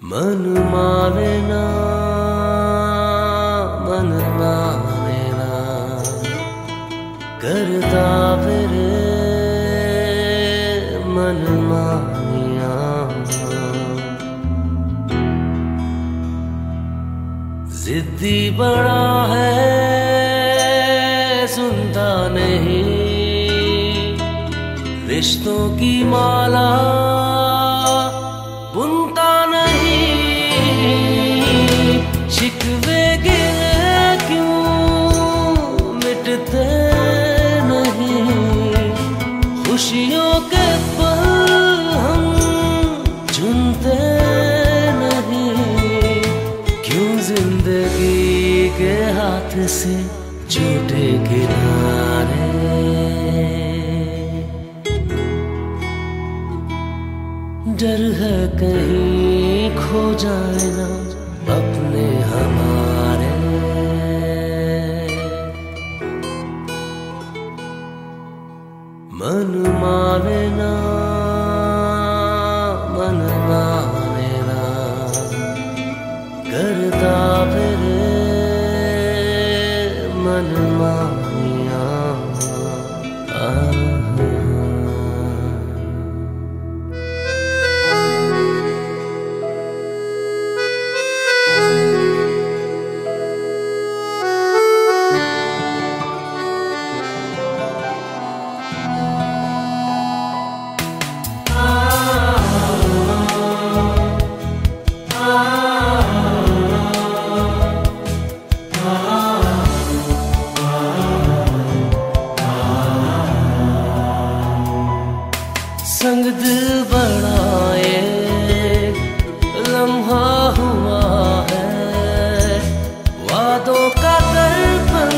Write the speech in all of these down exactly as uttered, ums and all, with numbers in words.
मन माने ना, मन माने ना, करता फिरे मन मानिया। जिद्दी बड़ा है सुनता नहीं, रिश्तों की माला बुनता नहीं। शिकवे गिले क्यों मिटते नहीं, खुशियों के पल हम चुनते नहीं। क्यों जिंदगी के हाथ से छूटे किनारे, डर है कहीं खो जाए ना अपने हमारे। मन माने ना, मन माने ना, करता फिरे मन मानिया। संग दिल बड़ा ये लम्हा हुआ है, वादों का दर्पण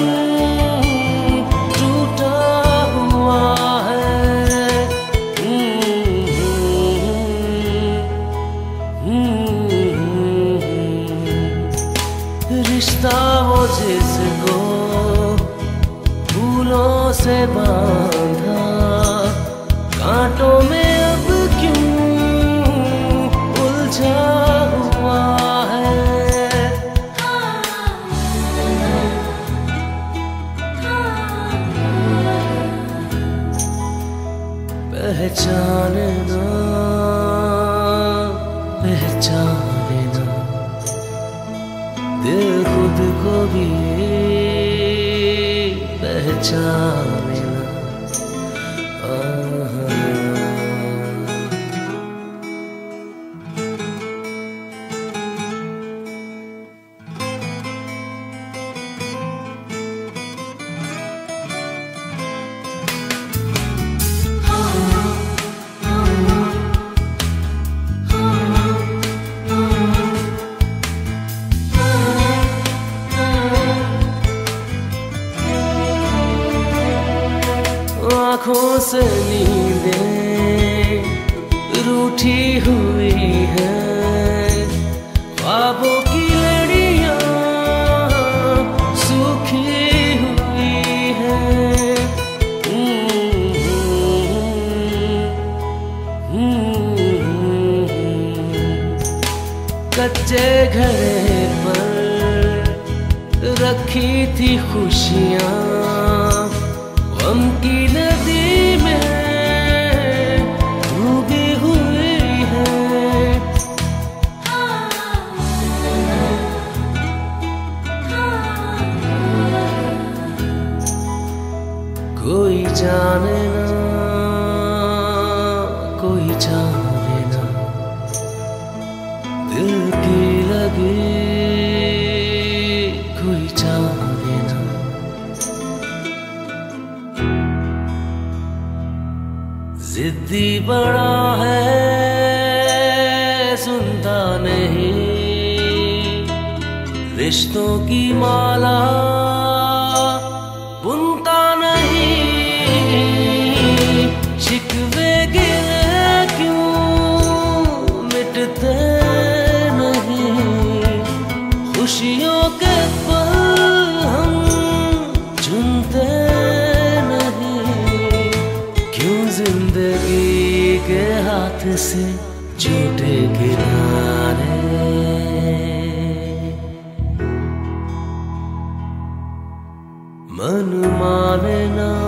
टूटा हुआ है। रिश्ता वो जिसको फूलों से बांधा, कांटों में अब क्यों उलझा हुआ है। पहचानना, पहचानना, दिल खुद को भी पहचानना। आँखों से नींदें रूठी हुई हैं, ख्वाबों की लड़ियाँ सूखी हुई हैं। कच्चे घड़े पर रखी थी खुशियाँ, गम की नदी में डूबी हुई है। कोई जाने ना, कोई जाने ना, दिल की लगी कोई जाने ना। जिद्दी बड़ा है सुनता नहीं, रिश्तों की माला बुनता नहीं। शिकवे गिले क्यों मिटते नहीं, खुशियों के पल हम चुनते नहीं। क्यों जिंदगी के हाथ से झूठे किनारे। मन माने ना